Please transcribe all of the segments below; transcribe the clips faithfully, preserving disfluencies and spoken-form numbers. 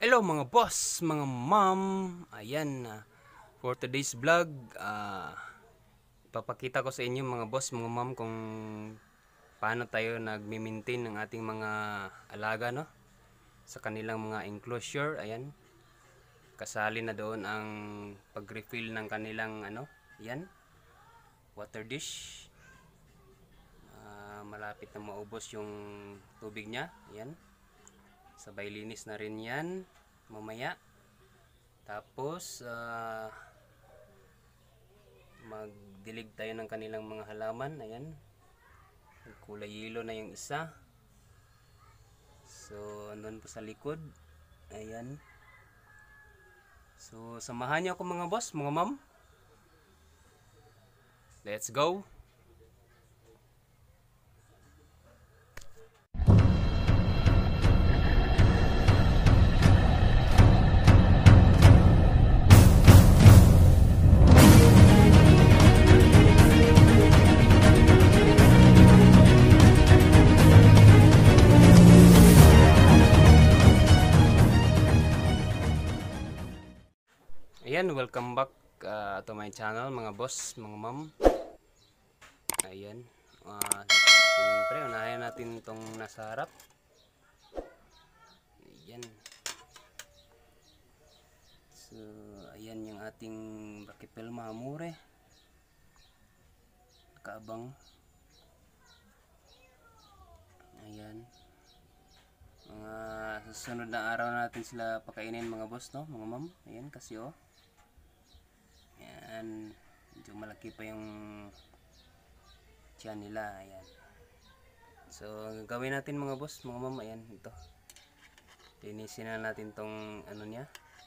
Hello mga boss, mga ma'am. Ayan, uh, for today's vlog, uh, ipapakita ko sa inyo mga boss, mga ma'am, kung paano tayo nagmi-maintain ng ating mga alaga, no? Sa kanilang mga enclosure. Ayan, kasali na doon ang pag-refill ng kanilang ano, ayan, water dish. Uh, malapit na maubos yung tubig niya. Ayan, sabay linis na rin yan mamaya. Tapos uh, magdilig tayo ng kanilang mga halaman. Ayan, kulay yellow na yung isa, so andun po sa likod. Ayan, so samahan niyo ako mga boss, mga ma'am. Let's go. Ayan, welcome back uh, to my channel mga boss, mga ma'am. Ayan, uh, siyempre unahin natin itong nasa harap. Ayan, so ayan yung ating Brachypelma mahamure, kaabang. Ayan, mga susunod na araw natin sila pakainin mga boss, no, mga ma'am. Ayan, kasi oh, ayan, medyo malaki pa yung tiyan nila. Ayan, so gawin natin mga boss, mga ma'am. Ayan, ito, linisin na natin tong ano niya,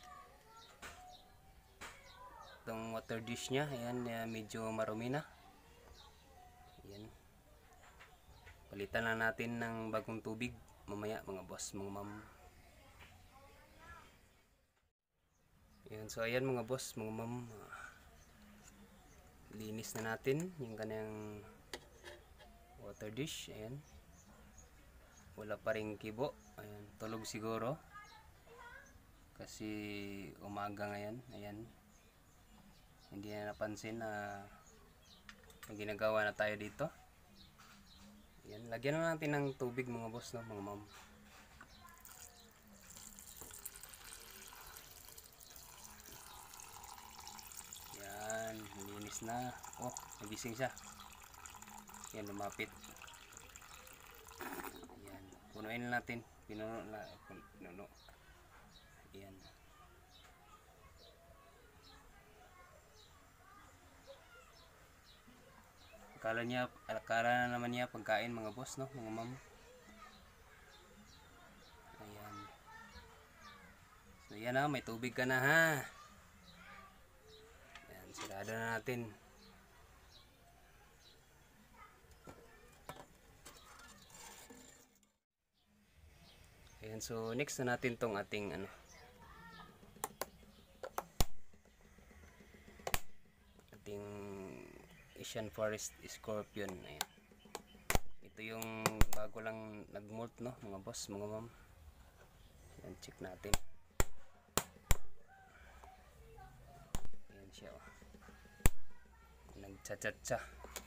tong water dish nya. Ayan, medyo marumi na. Ayan, palitan na natin ng bagong tubig mamaya mga boss, mga ma'am. Ayan, so ayan mga boss, mga ma'am, linis na natin yung kanyang water dish. Ayan, wala pa ring kibo. Ayan, tulog siguro kasi umaga ngayon. Ayan, hindi na napansin na may ginagawa na tayo dito. Ayan, lagyan na natin ng tubig mga boss, no, mga ma'am. Ayan, linis na. Oh, nagising siya. Ayan, lumapit. Ayan, punuin na natin. Pinuno na, pinuno. Ayan. Akala niya, akala na naman niya pagkain mga boss, no, mga ma'am. Ayan, so yan na, may tubig ka na ha. Ayan, sirado na natin. Ayan, so next na natin tong ating ano, ating Asian Forest Scorpion. Ayan, ito yung bago lang nag-molt, no, mga boss, mga ma'am. Ayan, check natin. Ayan siya, oh, nagchat-chat.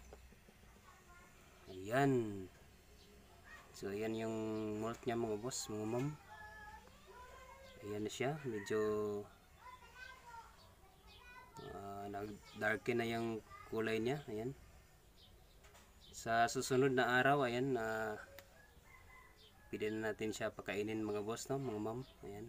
Ayan, so ayan yung molt nya mga boss, mga ma'am. Ayan na siya, medyo uh, nag-darken na yung kulay niya. Ayan, sa susunod na araw, ayan, uh, pwede na natin siya pakainin mga boss, no, mga ma'am. Ayan,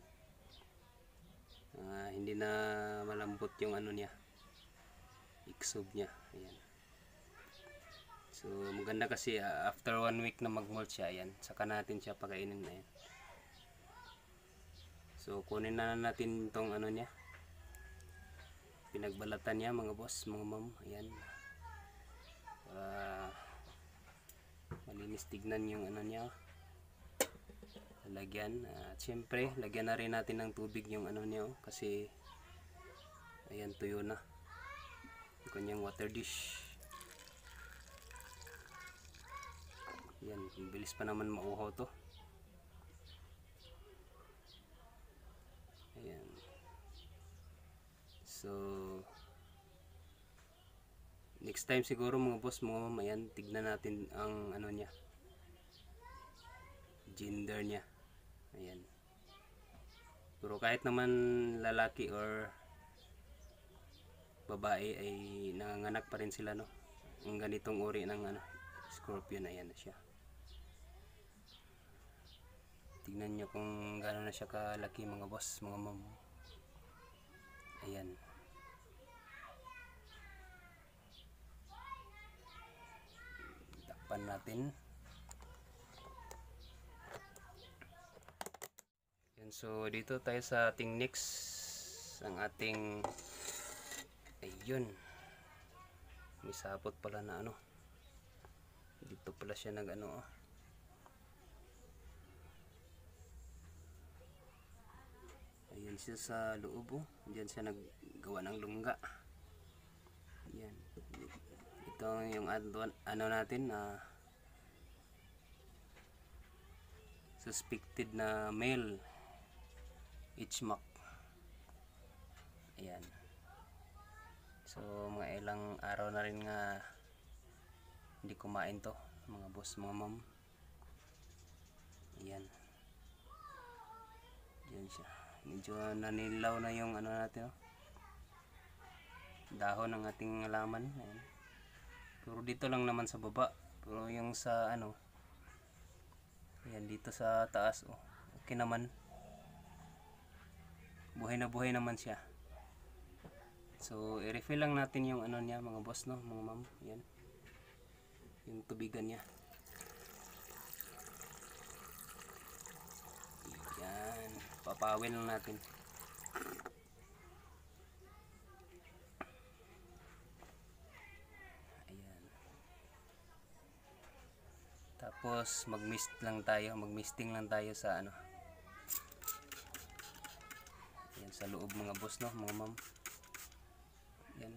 uh, hindi na malambot yung ano niya, iksob niya. Ayan, so maganda kasi uh, after one week na mag-molt siya. Ayan, saka natin siya pakainin. Ayan, so kunin na natin tong ano niya, pinagbalatan niya mga boss, mga ma'am. Ayan, para malinis tignan yung ano niya, lagyan. At uh, syempre lagyan na rin natin ng tubig yung ano niya, oh, kasi ayan, tuyo na yung kanyang water dish. Ayan, bilis pa naman mauhaw to. So next time siguro mga boss, mga ma'am, ayan, tignan natin ang ano niya, gender niya. Ayan. Pero kahit naman lalaki or babae ay nanganganak pa rin sila, no? Ang ganitong uri ng ano, scorpion, ayan na siya. Tingnan nyo kung gano'n na siya kalaki mga boss, mga ma'am. Ayan. Takpan natin. Ayan, so dito tayo sa ating next, ang ating, ayun, may sapot pala na ano, dito pala siya nag ano, oh. Ayan siya sa loob, oh. Diyan siya naggawa ng lungga. Ayan. Ito yung ano natin na uh, suspected na male Ichmak. Ayan. So mga ilang araw na rin nga hindi kumain to mga boss, mga ma'am. Ayan. Ayan siya. Medyo nanilaw na yung ano natin, oh, dahon ng ating halaman. Ayan. Pero dito lang naman sa baba. Pero yung sa ano, ayan, dito sa taas, oh, okay naman. Buhay na buhay naman siya. So i-refill lang natin yung ano niya mga boss, no, mga ma'am. Ayan. Yung tubigan niya. Ayan. Papawin lang natin. Ayan. Tapos mag-mist lang tayo, mag-misting lang tayo sa ano. Ayan, sa loob mga boss, no, mga ma'am. Ayan.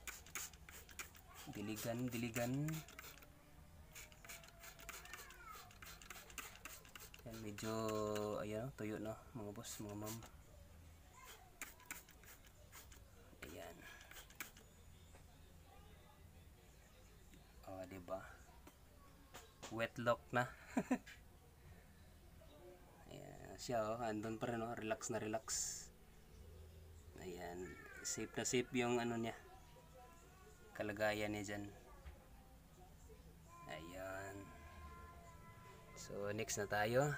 Diligan, diligan. Ayan, medyo ayan, tuyo no mga boss, mga ma'am. Ayan. Oh, diba? Wet lock na. Ayan siya, oh, andun pa rin, oh, relax na relax. Ayan, safe na safe yung ano niya, kalagayan niya dyan. Ayan. So next na tayo.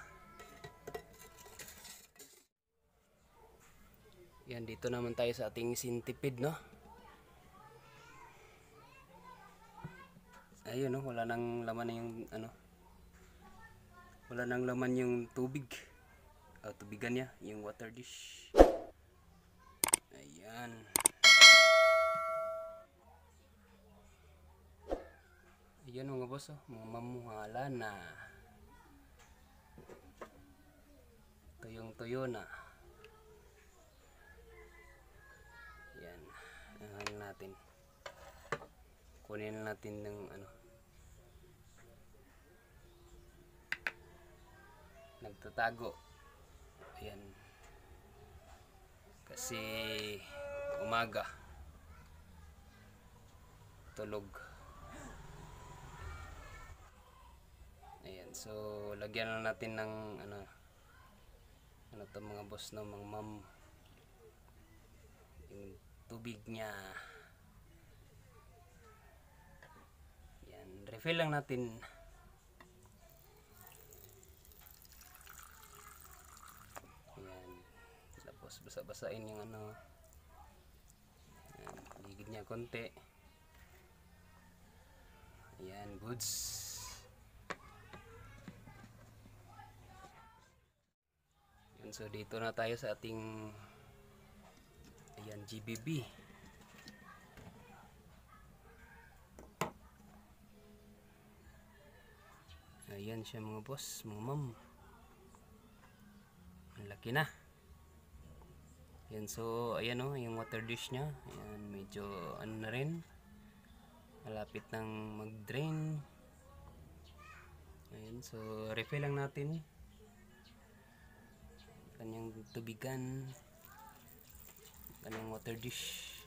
Yan, dito naman tayo sa ating centipede, no. Ayun, no, wala nang laman na yung ano, wala nang laman yung tubig, o tubigan niya, yung water dish. Ayan. Ayan mga boss, oh, mga mamuhala na, tuyong tuyo na. Ayan, ano natin, kunin natin ng ano, nagtatago. Ayan, kasi umaga tulog. Ayan, so lagyan na natin ng ano, ano to mga boss, no, mga ma'am, yung tubig niya. Ayan, refill lang natin. Ayan, tapos basa-basain yung ano, ayan, ligid niya konti. Ayan, goods. Ayan, so dito na tayo sa ating, ayan, G B B. Ayan siya mga boss, mga ma'am. Ang laki na. Ayan, so ayan, oh, yung water dish nya. Ayan, medyo ano na rin, malapit nang mag-drain. Ayan, so refill lang natin kanyang tubigan, kanyang water dish.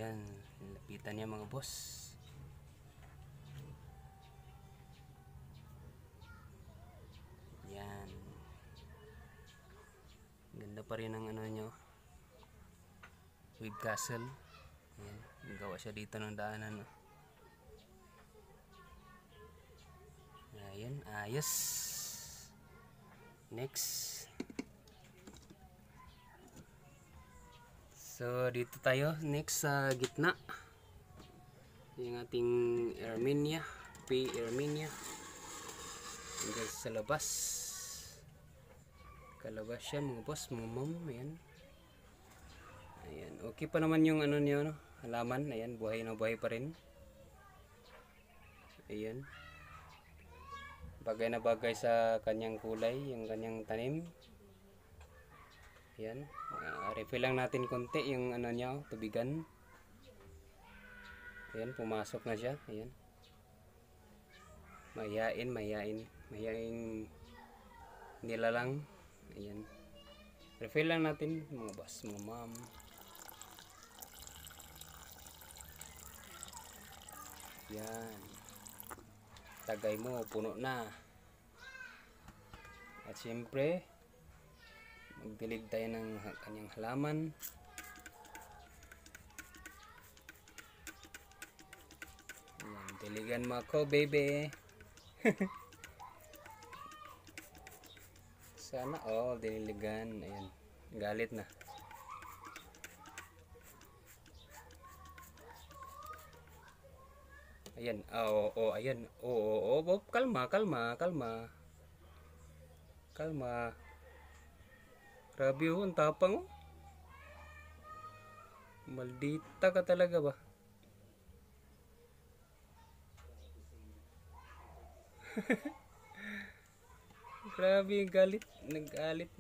Ayan, lapitan niya mga boss. Yan. Ganda pa rin ang ano nyo. Wave castle. Ayan, gawa siya dito ng daanan. No? Ayan, ayos. Next. So, dito tayo. Next sa gitna. Yung ating Armenia. P. Armenia. Hanggang sa labas. Kalabas siya mga boss, mga mom. Ayan. Ayan. Okay pa naman yung ano niyo, no? Halaman. Ayan, buhay na buhay pa rin. Ayan. Bagay na bagay sa kanyang kulay, yung kanyang tanim. Ayan. Uh, refill lang natin konti yung ano niya, oh, tubigan. Ayan, pumasok na siya. Ayan. Mayain, mayain. Mayain nila lang. Ayan. Refill lang natin mga boss, mga ma'am. Yan. Tagay mo, puno na. At siyempre, magdilig tayo ng kanyang halaman. Ayan, diligan mo ako, baby. Sana all oh, diniligan. Ayan, galit na. Ayan, oo, oh, oh, ayan. Oo, oh, oh, oh, kalma, kalma, kalma. Kalma. Grabe oh, ang tapang oh. Maldita ka talaga ba? Grabe, galit. Nag-galit.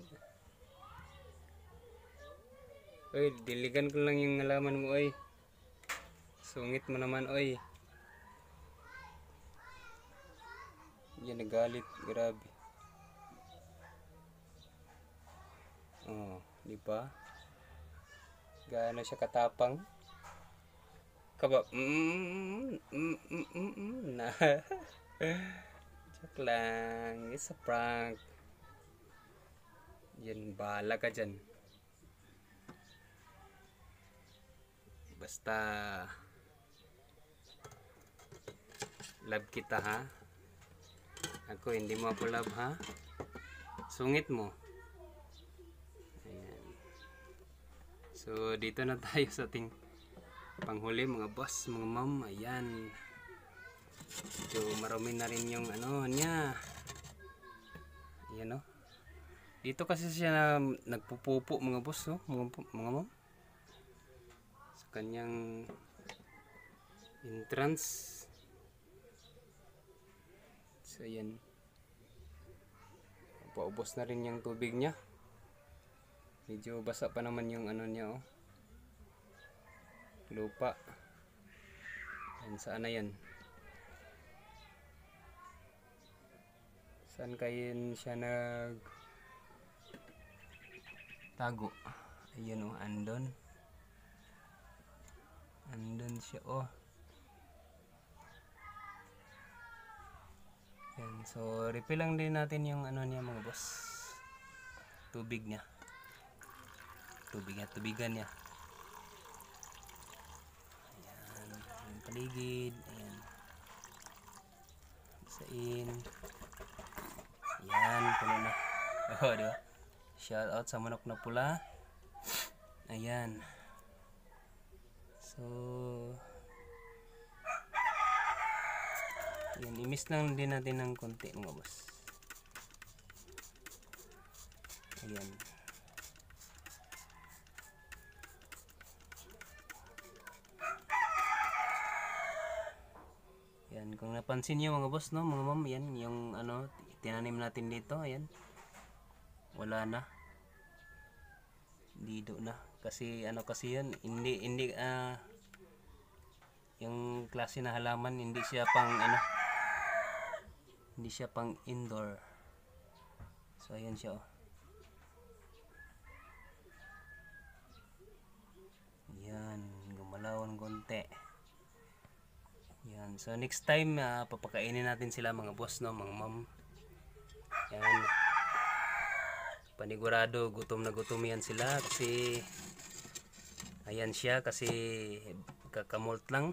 Oy, diligan ko lang yung halaman mo, oy. Sungit mo naman, oy. Yan, nagalit. Grabe. Oh, di ba? Gaano siya katapang? Kaba, mm, mm, mm, mm, mm, na. Joke lang. It's a prank. Yan, bahala ka dyan. Basta love kita, ha? Ako, hindi mo ako love, ha? Sungit mo. Ayan. So, dito na tayo sa ating panghuli, mga boss, mga ma'am. Ayan. So, marami na rin yung ano niya. Ayan, no? Dito kasi siya na nagpupupo, mga boss, no? Mga, mga ma'am. Sa kanyang entrance. So, ayan. Paubos na rin yung tubig niya. Medyo basa pa naman yung ano niya, oh. Lupa. Ayan, saan na yan? Saan kayo siya nag tago? Ayan, oh, andon. Andon siya, oh. Ayan, so refill lang din natin yung ano niya, mga boss. Tubig niya. Tubig niya, tubigan niya. Ayan, yung paligid. Ayan. Sain. Ayan, puno na. Oh, diba? Shout out sa manok na pula. Ayan. So, yan, i-miss lang din natin ng konti, mga boss. Ayan. Yan, kung napansin niyo mga boss, no, mga ma'am, yan, yung ano, tinanim natin dito, ayan. Wala na. Dido na. Kasi ano kasi yan, hindi, hindi, ah, uh, yung klase na halaman, hindi siya pang ano, hindi siya pang indoor. So ayan siya, oh. Ayan, Gumalawan konti. Yan. So next time uh, papakainin natin sila mga boss, no, mga ma'am. Yan. Panigurado gutom na gutom yan sila kasi ayan siya kasi kakamult lang.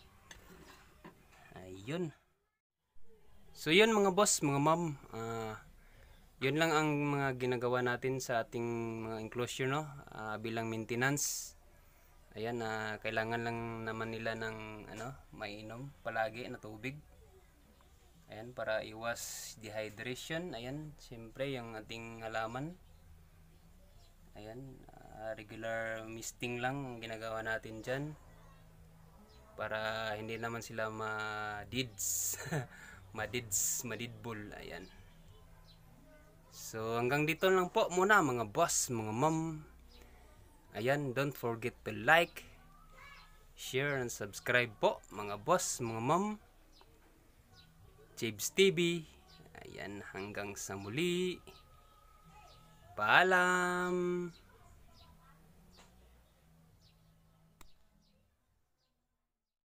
Ayun. So yun mga boss, mga ma'am, uh, yun lang ang mga ginagawa natin sa ating mga enclosure, no, uh, bilang maintenance. Ayan, uh, kailangan lang naman nila ng ano, mainom palagi na tubig. Ayan, para iwas dehydration. Ayan, siyempre yung ating halaman. Ayan, uh, regular misting lang ang ginagawa natin dyan. Para hindi naman sila ma-dids. Ma-dids, ma-didbul. Ayan. So, hanggang dito lang po muna mga boss, mga ma'am. Ayan, don't forget to like, share, and subscribe po mga boss, mga ma'am. Chibs T V. Ayan, hanggang sa muli. Paalam.